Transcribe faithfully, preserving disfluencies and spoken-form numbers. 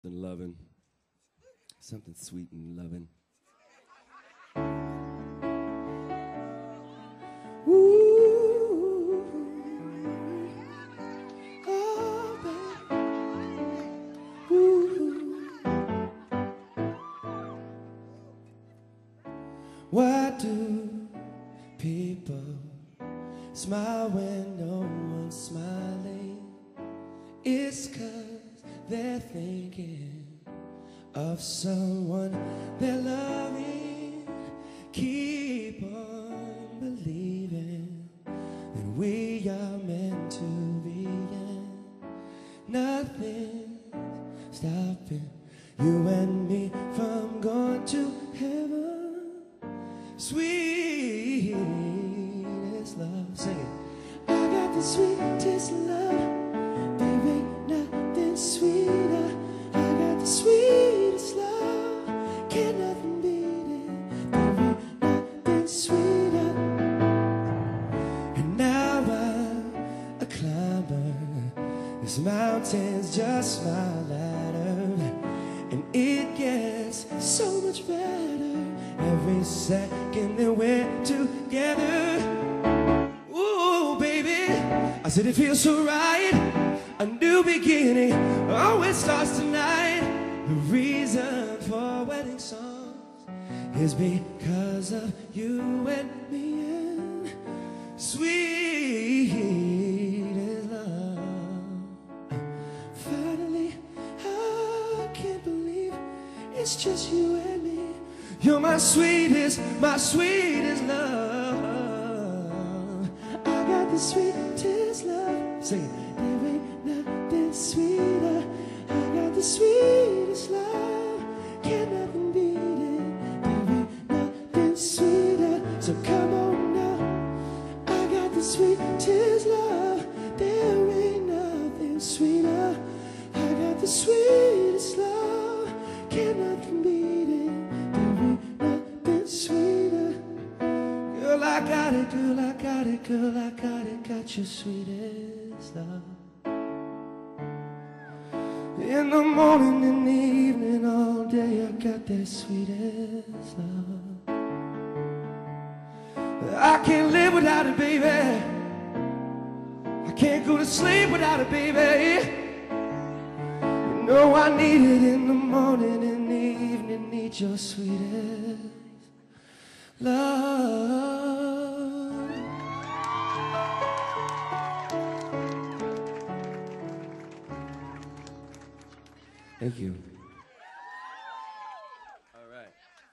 and loving, something sweet and loving. Ooh, oh, baby. Ooh. Why do people smile when no one's smiling? It's 'cause they're thinking of someone they're loving. Keep on believing that we are meant to be, and nothing's stopping you and me from going to heaven. Sweetest love, sing it. I got the sweetest love. There ain't nothing sweeter. I got the sweetest love. Can't nothing beat it. There ain't nothing sweeter. And now I'm a climber. This mountain's just my ladder, and it gets so much better every second that we're together. Ooh, baby, I said it feels so right. A new beginning always starts tonight. The reason for wedding songs is because of you and me, and sweet as love. Finally, I can't believe it's just you and me. You're my sweetest, my sweetest love. I got the sweetest love. Sing it. There ain't nothing sweeter. I got the sweetest love. Can't nothing beat it. There ain't nothing sweeter. So come on now. I got the sweetest love. There ain't nothing sweeter. I got the sweetest love. Can't nothing beat it. Girl, I got it, girl, I got it, girl, I got it, got your sweetest love. In the morning, in the evening, all day, I got that sweetest love. I can't live without it, baby. I can't go to sleep without it, baby. You know I need it in the morning, in the evening, need your sweetest love. Thank you.